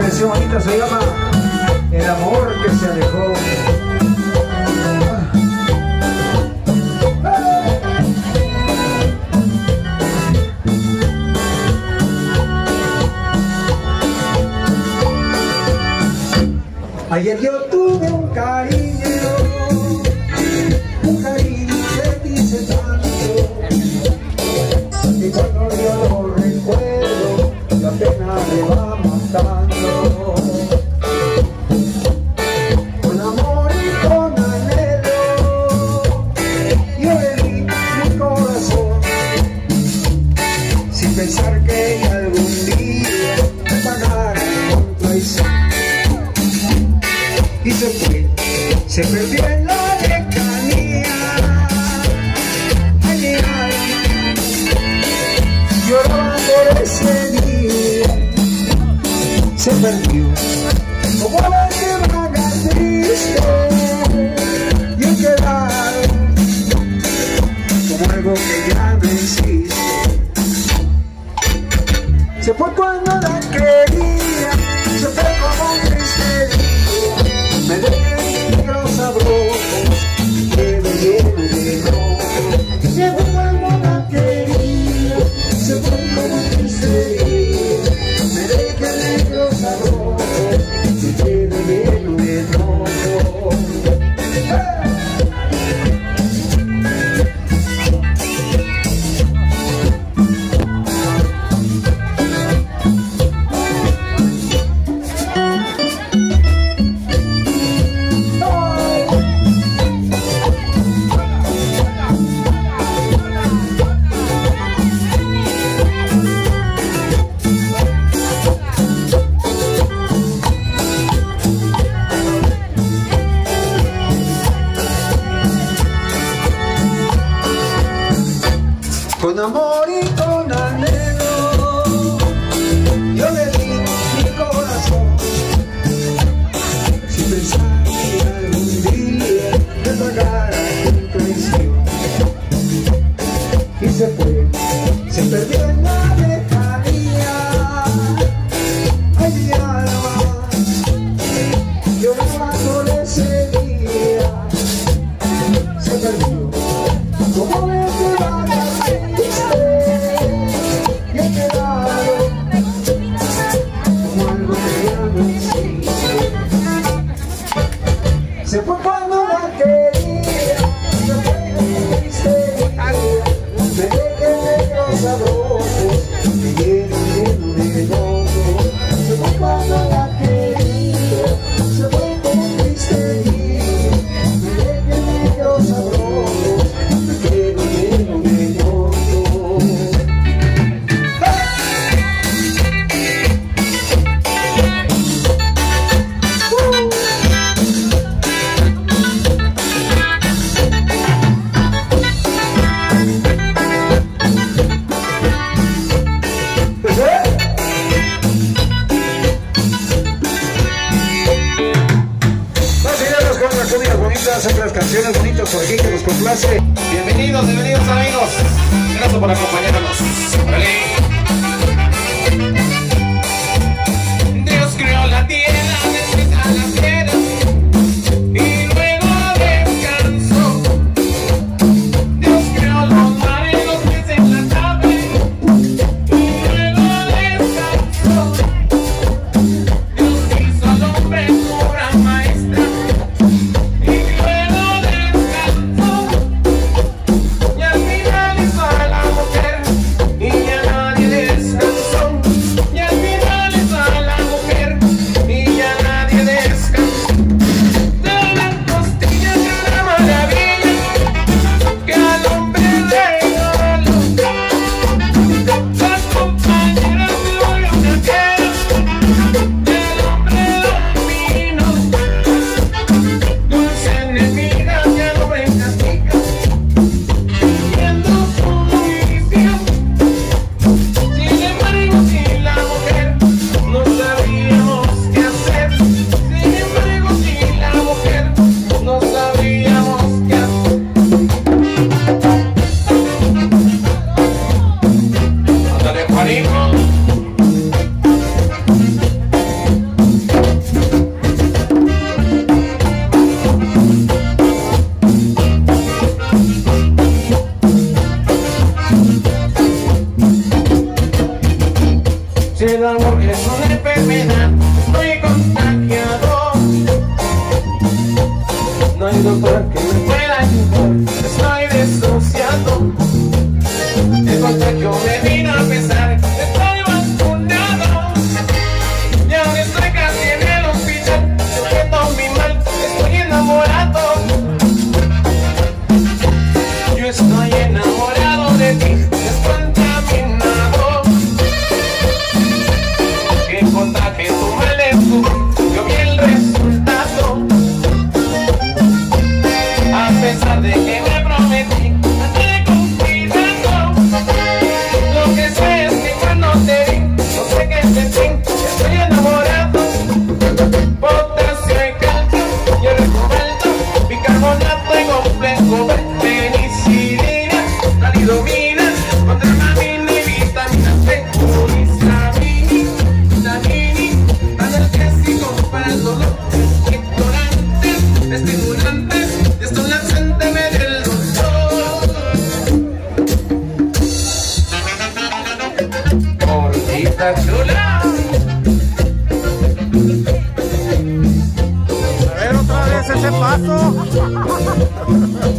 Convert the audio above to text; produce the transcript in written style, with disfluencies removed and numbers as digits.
canción bonita se llama El amor que se alejó. Ayer yo tuve un cariño que dice tanto, y cuando yo lo recuerdo, la pena me va matando. Con amor y con anhelo, yo le di mi corazón, sin pensar que ella algún día me pagara con traición. Y se fue, se perdió en la lejanía. Ay, ay, lloraba por ese día. Se perdió, como la vaga triste, y he quedado como algo que ya no existe. Se fue cuando la quería, se fue como un triste. Me dejé negros sabrosos, que me lleno de enojo. Se fue cuando la quería, se fue como triste. Me dejé negros sabrosos, que me lleno de enojo. Con amor y con anhelo, yo le di mi corazón, sin pensar que algún día me pagara mi traición. Y se fue, se perdió en la lejanía. Ay, mi alma lloraba por ese día. Se perdió, como me llevaba. Se fue cuando la quería, se fue como triste. Me dejé negros sabrosos, me lleno de enojo. Se fue cuando la quería, se fue como triste. Me dejé negros sabrosos, me lleno de enojo. Comidas bonitas, otras canciones bonitas por aquí que nos complace. Bienvenidos, bienvenidos amigos. Gracias por acompañarnos. ¡Órale! Dios creó la tierra, deshizo las piedras y luego descansó. Dios creó los mares, los peces en la nave y luego descansó. Dios hizo al hombre obra maestra. Y al final hizo a la mujer y ya nadie Si el amor es una enfermedad, estoy contagiado. No hay doctor que me pueda ayudar, estoy desahuciado. El contagio me vino a pesar, estoy vacunado. Y ahora estoy casi en el hospital, siento mi mal, estoy enamorado. Yo estoy enamorado de ti, descontaminado. Que contagie tu mal en tu, yo vi el resultado. A pesar de que me prometí, estaré con cuidado. Lo que sé es que cuando te vi, no sé qué sentí, estoy enamorado. Potasio y calcio, hierro y cobalto, bicarbonato y complejo, penicilina, talidomina, contramamina y vitamina C, vitamini, analgésico para el dolor, ignorantes, estimulantes, desconlaxante me dio el doctor. Gordita chula. A ver otra vez ese paso.